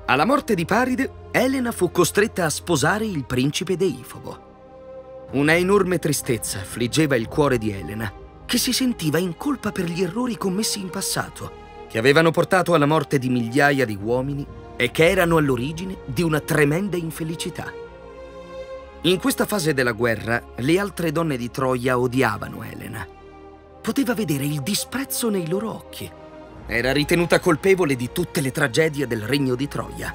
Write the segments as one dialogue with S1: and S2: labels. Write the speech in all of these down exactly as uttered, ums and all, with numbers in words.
S1: Alla morte di Paride, Elena fu costretta a sposare il principe Deifobo. Una enorme tristezza affliggeva il cuore di Elena, che si sentiva in colpa per gli errori commessi in passato, che avevano portato alla morte di migliaia di uomini e che erano all'origine di una tremenda infelicità. In questa fase della guerra, le altre donne di Troia odiavano Elena. Poteva vedere il disprezzo nei loro occhi. Era ritenuta colpevole di tutte le tragedie del regno di Troia.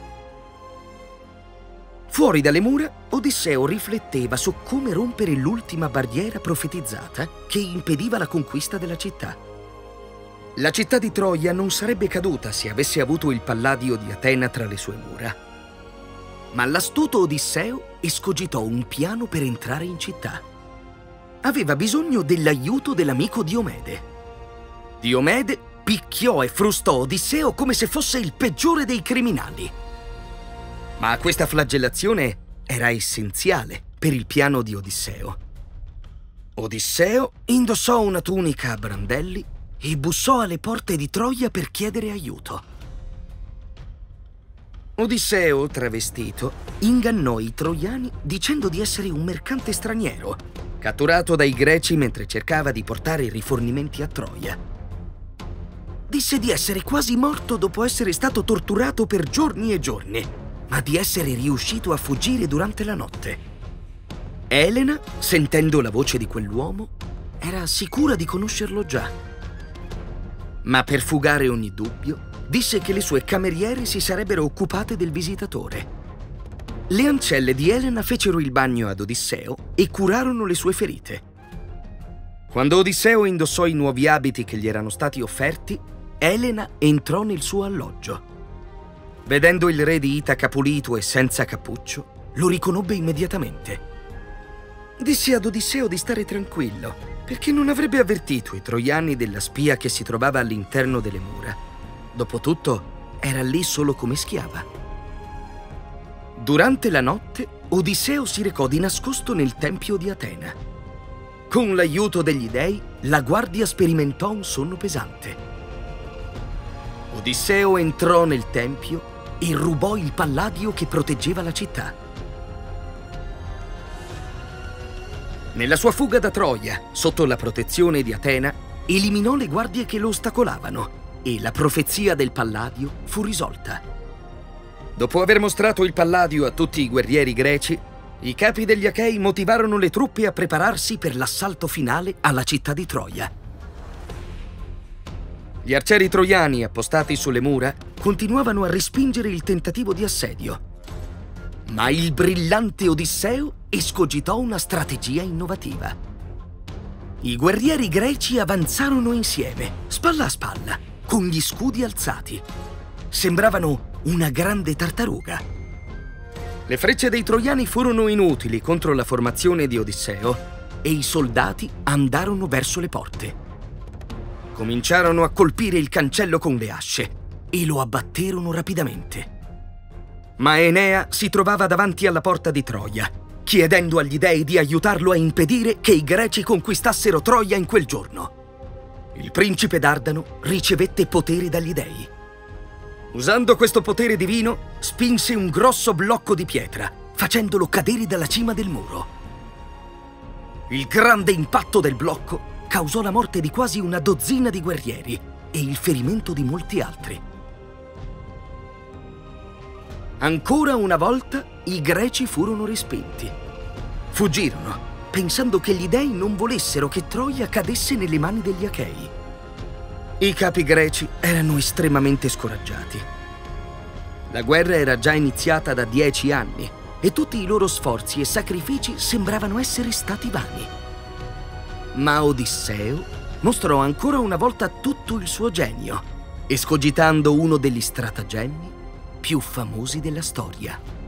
S1: Fuori dalle mura, Odisseo rifletteva su come rompere l'ultima barriera profetizzata che impediva la conquista della città. La città di Troia non sarebbe caduta se avesse avuto il Palladio di Atena tra le sue mura. Ma l'astuto Odisseo escogitò un piano per entrare in città. Aveva bisogno dell'aiuto dell'amico Diomede. Diomede picchiò e frustò Odisseo come se fosse il peggiore dei criminali. Ma questa flagellazione era essenziale per il piano di Odisseo. Odisseo indossò una tunica a brandelli e bussò alle porte di Troia per chiedere aiuto. Odisseo, travestito, ingannò i troiani dicendo di essere un mercante straniero, catturato dai greci mentre cercava di portare rifornimenti a Troia. Disse di essere quasi morto dopo essere stato torturato per giorni e giorni, ma di essere riuscito a fuggire durante la notte. Elena, sentendo la voce di quell'uomo, era sicura di conoscerlo già. Ma per fugare ogni dubbio, disse che le sue cameriere si sarebbero occupate del visitatore. Le ancelle di Elena fecero il bagno ad Odisseo e curarono le sue ferite. Quando Odisseo indossò i nuovi abiti che gli erano stati offerti, Elena entrò nel suo alloggio. Vedendo il re di Itaca pulito e senza cappuccio, lo riconobbe immediatamente. Disse ad Odisseo di stare tranquillo, perché non avrebbe avvertito i troiani della spia che si trovava all'interno delle mura. Dopotutto, era lì solo come schiava. Durante la notte, Odisseo si recò di nascosto nel tempio di Atena. Con l'aiuto degli dei, la guardia sperimentò un sonno pesante. Odisseo entrò nel tempio e rubò il palladio che proteggeva la città. Nella sua fuga da Troia, sotto la protezione di Atena, eliminò le guardie che lo ostacolavano e la profezia del Palladio fu risolta. Dopo aver mostrato il Palladio a tutti i guerrieri greci, i capi degli Achei motivarono le truppe a prepararsi per l'assalto finale alla città di Troia. Gli arcieri troiani appostati sulle mura continuavano a respingere il tentativo di assedio. Ma il brillante Odisseo escogitò una strategia innovativa. I guerrieri greci avanzarono insieme, spalla a spalla, con gli scudi alzati. Sembravano una grande tartaruga. Le frecce dei troiani furono inutili contro la formazione di Odisseo e i soldati andarono verso le porte. Cominciarono a colpire il cancello con le asce e lo abbatterono rapidamente. Ma Enea si trovava davanti alla porta di Troia, chiedendo agli dei di aiutarlo a impedire che i greci conquistassero Troia in quel giorno. Il principe Dardano ricevette potere dagli dei. Usando questo potere divino, spinse un grosso blocco di pietra, facendolo cadere dalla cima del muro. Il grande impatto del blocco causò la morte di quasi una dozzina di guerrieri e il ferimento di molti altri. Ancora una volta i greci furono respinti. Fuggirono, pensando che gli dei non volessero che Troia cadesse nelle mani degli Achei. I capi greci erano estremamente scoraggiati. La guerra era già iniziata da dieci anni e tutti i loro sforzi e sacrifici sembravano essere stati vani. Ma Odisseo mostrò ancora una volta tutto il suo genio, escogitando uno degli stratagemmi più famosi della storia.